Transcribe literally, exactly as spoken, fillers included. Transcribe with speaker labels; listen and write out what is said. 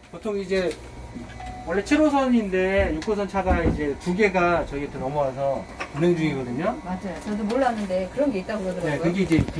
Speaker 1: 보통 이제 원래 칠 호선인데 육 호선 차가 이제 두 개가 저희한테 넘어와서 운행 중이거든요.
Speaker 2: 맞아요. 저도 몰랐는데 그런 게 있다고 그러더라고요.
Speaker 1: 네, 그게 이제